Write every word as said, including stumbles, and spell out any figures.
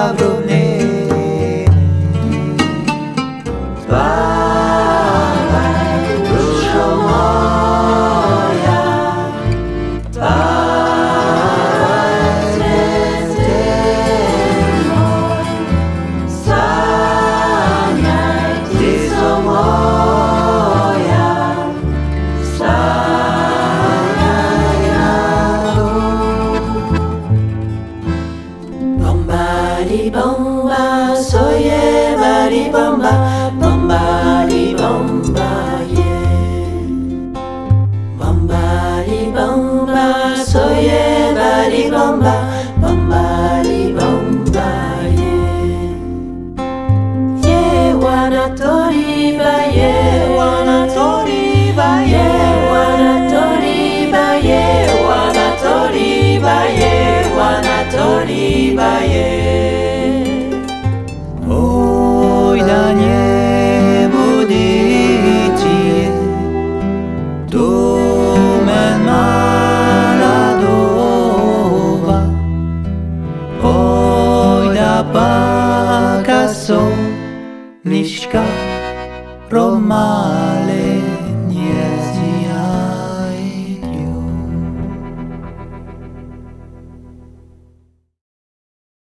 javne. Spavaj, dušo moja, spavaj, srce moj, sanjaj, ptico moja, sanjaj rado. Bomba di bomba, soje bari bomba, bomba di bomba, yeah. Bomba di bomba, soje bari bomba, bomba di bomba, yeah. Yeah, wanna toriba, yeah, wanna toriba, yeah, wanna toriba, yeah, wanna toriba, yeah, wanna toriba, yeah. Oj, da nie budicie, tu men maladova. Oj, da bakaso, niška romana.